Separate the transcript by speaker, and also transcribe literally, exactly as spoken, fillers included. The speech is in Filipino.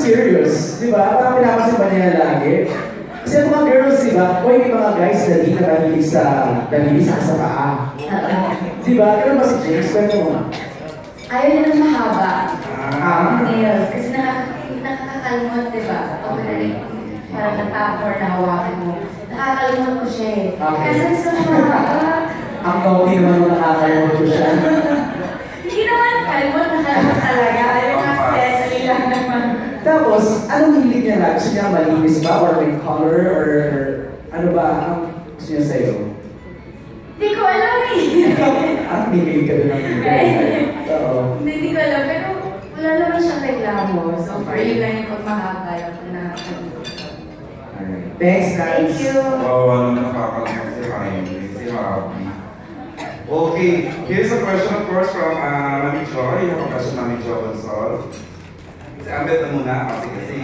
Speaker 1: serious, di ba? Parang pinapasin ba niya lagi? Kasi mga girls, di ba? O yung mga guys na di nakalilig sa nalilig sa sa paa. Di ba? Ganun ba si James? Kwento mo nga.
Speaker 2: Ayaw niya ng mahaba.
Speaker 1: Ah.
Speaker 2: Nails. Kasi nakakakalmot, di ba? Pag parang natapor na hawakan mo. Nakakalmot ko siya eh.
Speaker 1: Okay.
Speaker 2: Kasi gusto mo mahaba.
Speaker 1: Ang kauti naman mo nakakalmot ko siya.
Speaker 2: Hindi naman kalmot, nakalmot talaga. Yung accessory lang naman.
Speaker 1: Tapos, anong hilig niya na? Gusto niya malinis ba? Or may color? Or ano ba ang gusto niya sa'yo?
Speaker 2: Hindi ko alam eh.
Speaker 1: Ah, bibig ka doon ang bibig. Oo.
Speaker 2: Hindi, hindi ko alam. Pero wala naman siyang reklamo. So far, yun lang yung pagmahaba yung na.
Speaker 1: Thanks, guys.
Speaker 2: Thank you.
Speaker 3: Wow, ano nakakalmot si Jaime, si Happy. Okay, here's a question of course from uh, Mami Joy. You have a question, Mami Joy Gonzal. Si Ambet na muna. Kasi kasi